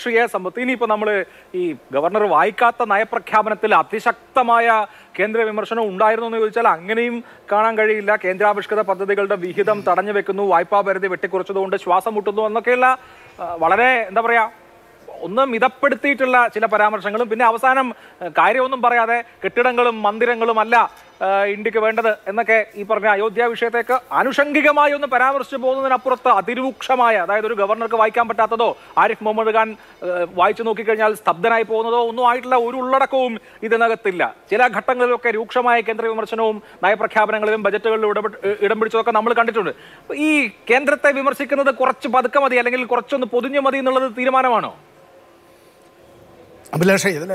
രാഷ്ട്രീയ സമ്പത്ത്. ഇനിയിപ്പോൾ നമ്മൾ ഈ ഗവർണർ വായിക്കാത്ത നയപ്രഖ്യാപനത്തിൽ അതിശക്തമായ കേന്ദ്ര വിമർശനം ഉണ്ടായിരുന്നു എന്ന് ചോദിച്ചാൽ അങ്ങനെയും കാണാൻ കഴിയില്ല. കേന്ദ്രാവിഷ്കൃത പദ്ധതികളുടെ വിഹിതം തടഞ്ഞു വെക്കുന്നു, വായ്പാ പരിധി വെട്ടിക്കുറച്ചതുകൊണ്ട് ശ്വാസം മുട്ടുന്നു എന്നൊക്കെയുള്ള വളരെ എന്താ പറയാ ഒന്ന് മിതപ്പെടുത്തിയിട്ടുള്ള ചില പരാമർശങ്ങളും, പിന്നെ അവസാനം കാര്യമൊന്നും പറയാതെ കെട്ടിടങ്ങളും മന്ദിരങ്ങളും അല്ല ഇന്ത്യക്ക് വേണ്ടത് എന്നൊക്കെ ഈ പറഞ്ഞ അയോധ്യ വിഷയത്തേക്ക് ആനുഷംഗികമായി ഒന്ന് പരാമർശിച്ചു പോകുന്നതിനപ്പുറത്ത് അതിരൂക്ഷമായ, അതായത് ഒരു ഗവർണർക്ക് വായിക്കാൻ പറ്റാത്തതോ ആരിഫ് മുഹമ്മദ് ഖാൻ വായിച്ചു നോക്കിക്കഴിഞ്ഞാൽ സ്തബ്ധനായി പോകുന്നതോ ഒന്നും ആയിട്ടുള്ള ഒരു ഉള്ളടക്കവും ഇതിനകത്തില്ല. ചില ഘട്ടങ്ങളിലൊക്കെ രൂക്ഷമായ കേന്ദ്ര വിമർശനവും നയപ്രഖ്യാപനങ്ങളിലും ബജറ്റുകളിലും ഇടം പിടിച്ചതൊക്കെ നമ്മൾ കണ്ടിട്ടുണ്ട്. ഈ കേന്ദ്രത്തെ വിമർശിക്കുന്നത് കുറച്ച് പതുക്കെ മതി, അല്ലെങ്കിൽ കുറച്ചൊന്ന് പൊതിഞ്ഞു മതി എന്നുള്ളത് തീരുമാനമാണോ? അഭിലാഷേ, ഇതിൽ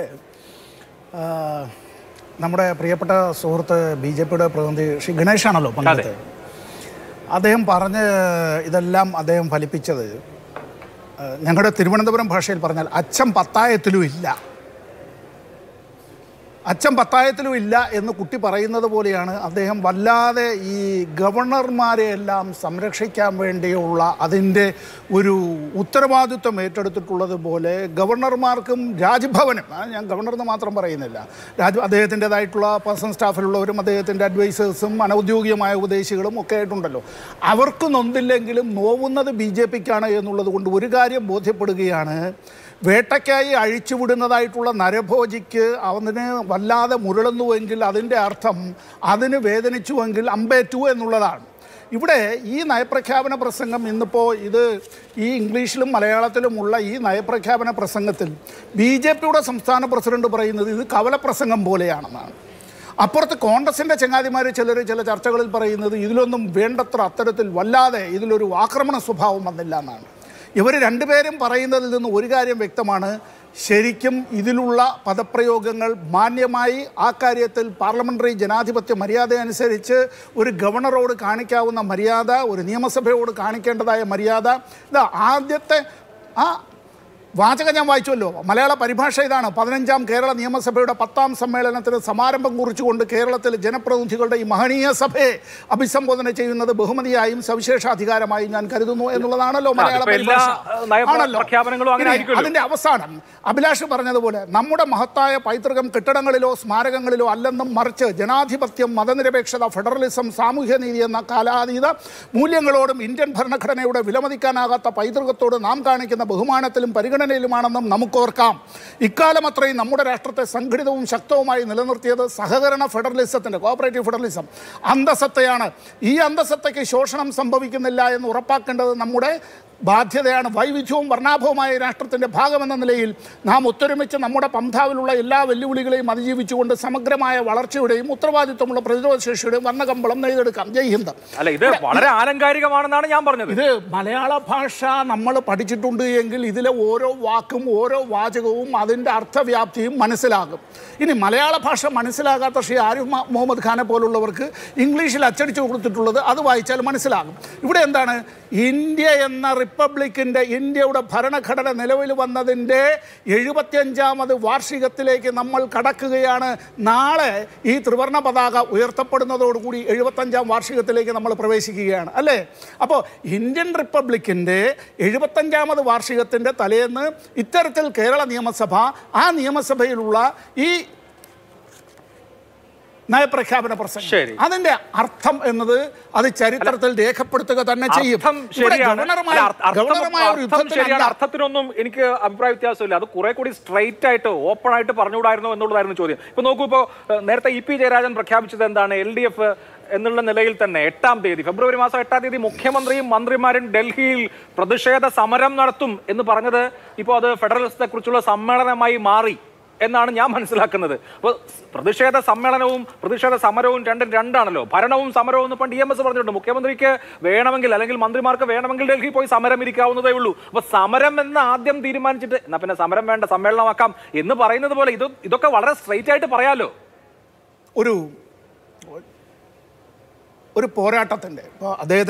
നമ്മുടെ പ്രിയപ്പെട്ട സുഹൃത്ത് BJPയുടെ പ്രതിനിധി ശ്രീ ഗണേഷാണല്ലോ പങ്കെടുത്തത്. അദ്ദേഹം പറഞ്ഞ് ഇതെല്ലാം അദ്ദേഹം ഫലിപ്പിച്ചത് ഞങ്ങളുടെ തിരുവനന്തപുരം ഭാഷയിൽ പറഞ്ഞാൽ അച്ഛൻ പത്തായത്തിലും ഇല്ല, അച്ഛൻ പത്തായത്തിലും ഇല്ല എന്ന് കുട്ടി പറയുന്നത് പോലെയാണ്. അദ്ദേഹം വല്ലാതെ ഈ ഗവർണർമാരെ എല്ലാം സംരക്ഷിക്കാൻ വേണ്ടിയുള്ള അതിൻ്റെ ഒരു ഉത്തരവാദിത്വം ഏറ്റെടുത്തിട്ടുള്ളത് പോലെ ഗവർണർമാർക്കും രാജ്ഭവനും, ഞാൻ ഗവർണർന്ന് മാത്രം പറയുന്നില്ല, അദ്ദേഹത്തിൻ്റെതായിട്ടുള്ള പേഴ്സണൽ സ്റ്റാഫിലുള്ളവരും അദ്ദേഹത്തിൻ്റെ അഡ്വൈസേഴ്സും അനൗദ്യോഗികമായ ഉപദേശികളും ഒക്കെ ആയിട്ടുണ്ടല്ലോ, അവർക്ക് നൊന്തില്ലെങ്കിലും നോവുന്നത് BJPക്കാണ് എന്നുള്ളത് കൊണ്ട് ഒരു കാര്യം ബോധ്യപ്പെടുകയാണ്. വേട്ടയ്ക്കായി അഴിച്ചുവിടുന്നതായിട്ടുള്ള നരഭോജിക്ക് അവന് വല്ലാതെ മുരളുന്നുവെങ്കിൽ അതിൻ്റെ അർത്ഥം അതിന് വേദനിച്ചുവെങ്കിൽ അമ്പേറ്റു എന്നുള്ളതാണ്. ഇവിടെ ഈ നയപ്രഖ്യാപന പ്രസംഗം ഇന്നിപ്പോൾ ഇത് ഈ ഇംഗ്ലീഷിലും മലയാളത്തിലുമുള്ള ഈ നയപ്രഖ്യാപന പ്രസംഗത്തിൽ BJPയുടെ സംസ്ഥാന പ്രസിഡന്റ് പറയുന്നത് ഇത് കവലപ്രസംഗം പോലെയാണെന്നാണ്. അപ്പുറത്ത് കോൺഗ്രസിൻ്റെ ചങ്ങാതിമാർ ചില ചർച്ചകളിൽ പറയുന്നത് ഇതിലൊന്നും വേണ്ടത്ര അത്തരത്തിൽ വല്ലാതെ ഇതിലൊരു ആക്രമണ സ്വഭാവം വന്നില്ല എന്നാണ്. ഇവർ രണ്ടുപേരും പറയുന്നതിൽ നിന്ന് ഒരു കാര്യം വ്യക്തമാണ്, ശരിക്കും ഇതിലുള്ള പദപ്രയോഗങ്ങൾ മാന്യമായി ആ കാര്യത്തിൽ പാർലമെൻ്ററി ജനാധിപത്യ മര്യാദ അനുസരിച്ച് ഒരു ഗവർണറോട് കാണിക്കാവുന്ന മര്യാദ, ഒരു നിയമസഭയോട് കാണിക്കേണ്ടതായ മര്യാദ, ഇതാ ആദ്യത്തെ ആ വാചകം ഞാൻ വായിച്ചുവല്ലോ, മലയാള പരിഭാഷ ഇതാണ്. 15ാം കേരള നിയമസഭയുടെ 10ാം സമ്മേളനത്തിന് സമാരംഭം കുറിച്ചുകൊണ്ട് കേരളത്തിലെ ജനപ്രതിനിധികളുടെ ഈ മഹനീയ സഭയെ അഭിസംബോധന ചെയ്യുന്നത് ബഹുമതിയായും സവിശേഷാധികാരമായും ഞാൻ കരുതുന്നു എന്നുള്ളതാണല്ലോ മലയാള പരിഭാഷ. ആണല്ലോ. അതിന്റെ അവസാനം അഭിലാഷ് പറഞ്ഞതുപോലെ നമ്മുടെ മഹത്തായ പൈതൃകം കെട്ടിടങ്ങളിലോ സ്മാരകങ്ങളിലോ അല്ലെന്നും മറിച്ച് ജനാധിപത്യം, മതനിരപേക്ഷത, ഫെഡറലിസം, സാമൂഹ്യനീതി എന്ന കാലാതീത മൂല്യങ്ങളോടും ഇന്ത്യൻ ഭരണഘടനയുടെ വിലമതിക്കാനാകാത്ത പൈതൃകത്തോട് നാം കാണിക്കുന്ന ബഹുമാനത്തിലും പരിഗണനയിലുമാണെന്നും നമുക്കോർക്കാം. ഇക്കാലം അത്രയും നമ്മുടെ രാഷ്ട്രത്തെ സംഘടിതവും ശക്തവുമായി നിലനിർത്തിയത് സഹകരണ ഫെഡറലിസത്തിൻ്റെ, കോഓപ്പറേറ്റീവ് ഫെഡറലിസം അന്തസത്തയാണ്. ഈ അന്തസത്തയ്ക്ക് ശോഷണം സംഭവിക്കുന്നില്ല എന്ന് ഉറപ്പാക്കേണ്ടത് നമ്മുടെ ബാധ്യതയാണ്. വൈവിധ്യവും വർണ്ണാഭവുമായ രാഷ്ട്രത്തിൻ്റെ ഭാഗമെന്ന നിലയിൽ നാം ഒത്തൊരുമിച്ച് നമ്മുടെ പന്ഥാവിലുള്ള എല്ലാ വെല്ലുവിളികളെയും അതിജീവിച്ചുകൊണ്ട് സമഗ്രമായ വളർച്ചയുടെയും ഉത്തരവാദിത്വമുള്ള പ്രതിരോധ ശേഷിയുടെയും വർണ്ണകമ്പളം നെയ്തെടുക്കാം. ജയ് ഹിന്ദ്. അല്ല, ഇത് വളരെ ആലങ്കാരികമാണെന്നാണ് ഞാൻ പറഞ്ഞത്. ഇത് മലയാള ഭാഷ നമ്മൾ പഠിച്ചിട്ടുണ്ട് എങ്കിൽ ഇതിലെ ഓരോ വാക്കും ഓരോ വാചകവും അതിൻ്റെ അർത്ഥവ്യാപ്തിയും മനസ്സിലാകും. ഇനി മലയാള ഭാഷ മനസ്സിലാകാത്ത ശ്രീ ആരിഫ് മുഹമ്മദ് ഖാനെ പോലുള്ളവർക്ക് ഇംഗ്ലീഷിൽ അച്ചടിച്ചു കൊടുത്തിട്ടുള്ളത് അത് വായിച്ചാൽ മനസ്സിലാകും. ഇവിടെ എന്താണ്, ഇന്ത്യ എന്ന റിപ്പബ്ലിക്കിൻ്റെ, ഇന്ത്യയുടെ ഭരണഘടന നിലവിൽ വന്നതിൻ്റെ 75ാമത് വാർഷികത്തിലേക്ക് നമ്മൾ കടക്കുകയാണ്. നാളെ ഈ ത്രിവർണ്ണ പതാക ഉയർത്തപ്പെടുന്നതോടുകൂടി 75ാം വാർഷികത്തിലേക്ക് നമ്മൾ പ്രവേശിക്കുകയാണ് അല്ലേ. അപ്പോൾ ഇന്ത്യൻ റിപ്പബ്ലിക്കിൻ്റെ 75ാമത് വാർഷികത്തിൻ്റെ തലേന്ന് ഇത്തരത്തിൽ കേരള നിയമസഭ, ആ നിയമസഭയിലുള്ള ഈ നയപ്രഖ്യാപന പ്രസംഗം, അതിന്റെ അർത്ഥം എന്നത് അത് ചരിത്രത്തിൽ രേഖപ്പെടുത്തുക തന്നെ ചെയ്യും. അർത്ഥത്തിനൊന്നും എനിക്ക് അഭിപ്രായ വ്യത്യാസമില്ല. അത് കുറെ കൂടി സ്ട്രൈറ്റ് ആയിട്ട് ഓപ്പൺ ആയിട്ട് പറഞ്ഞുകൂടായിരുന്നു എന്നുള്ളതായിരുന്നു ചോദ്യം. ഇപ്പൊ നോക്കൂ, ഇപ്പോൾ നേരത്തെ EP ജയരാജൻ പ്രഖ്യാപിച്ചത് എന്താണ്? LDF എന്നുള്ള നിലയിൽ തന്നെ 8ാം തീയതി, ഫെബ്രുവരി മാസം 8ാം തീയതി മുഖ്യമന്ത്രിയും മന്ത്രിമാരും ഡൽഹിയിൽ പ്രതിഷേധ സമരം നടത്തും എന്ന് പറഞ്ഞത് ഇപ്പോൾ അത് ഫെഡറലിസത്തെ കുറിച്ചുള്ള സമ്മേളനമായി മാറി എന്നാണ് ഞാൻ മനസ്സിലാക്കുന്നത്. അപ്പോൾ പ്രതിഷേധ സമ്മേളനവും പ്രതിഷേധ സമരവും രണ്ടും രണ്ടാണല്ലോ. ഭരണവും സമരവും എന്ന് പണ്ട് EMS പറഞ്ഞിട്ടുണ്ട്. മുഖ്യമന്ത്രിക്ക് വേണമെങ്കിൽ അല്ലെങ്കിൽ മന്ത്രിമാർക്ക് വേണമെങ്കിൽ ഡൽഹി പോയി സമരം ഇരിക്കാവുന്നതേ ഉള്ളൂ. അപ്പോൾ സമരം എന്ന് ആദ്യം തീരുമാനിച്ചിട്ട് എന്നാ പിന്നെ സമരം വേണ്ട, സമ്മേളനമാക്കാം എന്ന് പറയുന്നത് പോലെ ഇതൊക്കെ വളരെ സ്ട്രെയിറ്റ് ആയിട്ട് പറയാലോ. ഒരു പോരാട്ടത്തിൻ്റെ, ഇപ്പോൾ അദ്ദേഹത്തിൻ്റെ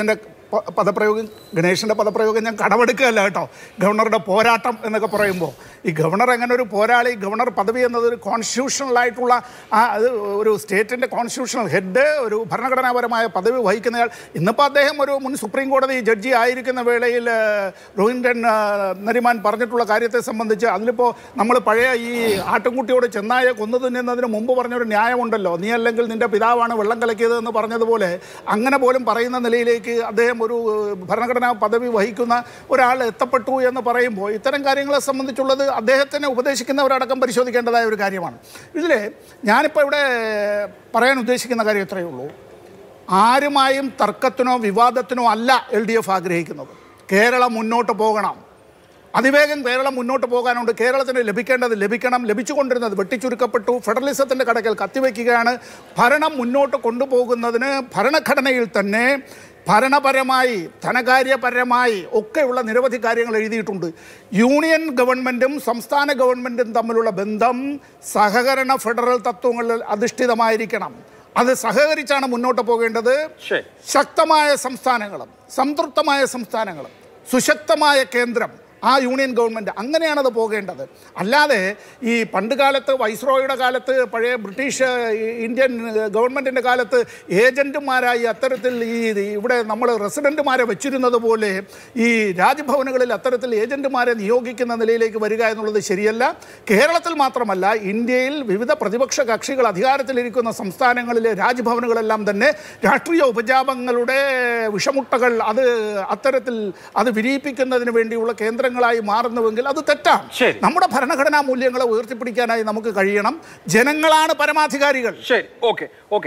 പദപ്രയോഗം, ഗണേഷിൻ്റെ പദപ്രയോഗം ഞാൻ കടമെടുക്കുകയല്ല കേട്ടോ. ഗവർണറുടെ പോരാട്ടം എന്നൊക്കെ പറയുമ്പോൾ ഈ ഗവർണർ എങ്ങനെ ഒരു പോരാളി, ഗവർണർ പദവി എന്നത് ഒരു കോൺസ്റ്റിറ്റ്യൂഷണലായിട്ടുള്ള ഒരു സ്റ്റേറ്റിൻ്റെ കോൺസ്റ്റിറ്റ്യൂഷണൽ ഹെഡ്, ഒരു ഭരണഘടനാപരമായ പദവി വഹിക്കുന്നയാൾ. ഇന്നിപ്പോൾ അദ്ദേഹം ഒരു മുൻ സുപ്രീം കോടതി ജഡ്ജി ആയിരിക്കുന്ന വേളയിൽ രോഹിൻടൺ നരിമാൻ പറഞ്ഞിട്ടുള്ള കാര്യത്തെ സംബന്ധിച്ച് അതിലിപ്പോൾ നമ്മൾ പഴയ ഈ ആട്ടുംകുട്ടിയോട് ചെന്നായെ കൊന്നു തിന്നുന്നതിന് മുമ്പ് പറഞ്ഞൊരു ന്യായമുണ്ടല്ലോ, നീ അല്ലെങ്കിൽ നിൻ്റെ പിതാവാണ് വെള്ളം കലക്കിയത് എന്ന് പറഞ്ഞതുപോലെ അങ്ങനെ പോലും പറയുന്ന നിലയിലേക്ക് അദ്ദേഹം ഒരു ഭരണഘടനാ പദവി വഹിക്കുന്ന ഒരാൾ എത്തപ്പെട്ടു എന്ന് പറയുമ്പോൾ ഇത്തരം കാര്യങ്ങളെ സംബന്ധിച്ചുള്ളത് അദ്ദേഹത്തിനെ ഉപദേശിക്കുന്നവരടക്കം പരിശോധിക്കേണ്ടതായ ഒരു കാര്യമാണ്. ഇതിൽ ഞാനിപ്പോൾ ഇവിടെ പറയാൻ ഉദ്ദേശിക്കുന്ന കാര്യം ഇത്രയേ ഉള്ളൂ. ആരുമായും തർക്കത്തിനോ വിവാദത്തിനോ അല്ല LDF ആഗ്രഹിക്കുന്നത്. കേരളം മുന്നോട്ട് പോകണം, അതിവേഗം കേരളം മുന്നോട്ട് പോകാനുണ്ട്. കേരളത്തിന് ലഭിക്കേണ്ടത് ലഭിക്കണം, ലഭിച്ചുകൊണ്ടിരുന്നത് വെട്ടിച്ചുരുക്കപ്പെട്ടു, ഫെഡറലിസത്തിൻ്റെ കടക്കൽ കത്തിവയ്ക്കുകയാണ്. ഭരണം മുന്നോട്ട് കൊണ്ടുപോകുന്നതിന് ഭരണഘടനയിൽ തന്നെ ഭരണപരമായി ധനകാര്യപരമായി ഒക്കെയുള്ള നിരവധി കാര്യങ്ങൾ എഴുതിയിട്ടുണ്ട്. യൂണിയൻ ഗവൺമെൻറ്റും സംസ്ഥാന ഗവൺമെൻറ്റും തമ്മിലുള്ള ബന്ധം സഹകരണ ഫെഡറൽ തത്വങ്ങളിൽ അധിഷ്ഠിതമായിരിക്കണം. അത് സഹകരിച്ചാണ് മുന്നോട്ട് പോകേണ്ടത്. ശക്തമായ സംസ്ഥാനങ്ങളും സംതൃപ്തമായ സംസ്ഥാനങ്ങളും സുശക്തമായ കേന്ദ്രം, ആ യൂണിയൻ ഗവൺമെൻറ്, അങ്ങനെയാണത് പോകേണ്ടത്. അല്ലാതെ ഈ പണ്ട് കാലത്ത് വൈസ്രോയുടെ കാലത്ത്, പഴയ ബ്രിട്ടീഷ് ഇന്ത്യൻ ഗവൺമെൻറ്റിൻ്റെ കാലത്ത് ഏജൻറ്റുമാരായി അത്തരത്തിൽ ഇവിടെ നമ്മൾ റെസിഡൻറ്റുമാരെ വെച്ചിരുന്നത് പോലെ ഈ രാജ്ഭവനുകളിൽ അത്തരത്തിൽ ഏജൻറ്റുമാരെ നിയോഗിക്കുന്ന നിലയിലേക്ക് വരിക എന്നുള്ളത് ശരിയല്ല. കേരളത്തിൽ മാത്രമല്ല, ഇന്ത്യയിൽ വിവിധ പ്രതിപക്ഷ കക്ഷികൾ അധികാരത്തിലിരിക്കുന്ന സംസ്ഥാനങ്ങളിലെ രാജ്ഭവനുകളെല്ലാം തന്നെ രാഷ്ട്രീയ ഉപജാപങ്ങളുടെ വിഷമുട്ടകൾ അത്തരത്തിൽ അത് വിരിയിപ്പിക്കുന്നതിന് വേണ്ടിയുള്ള കേന്ദ്രങ്ങളായി മാറുന്നുവെങ്കിൽ അത് തെറ്റാണ്. നമ്മുടെ ഭരണഘടനാ മൂല്യങ്ങളെ ഉയർത്തിപ്പിടിക്കാനായി നമുക്ക് കഴിയണം. ജനങ്ങളാണ് പരമാധികാരികൾ. ശരി, ഓക്കെ.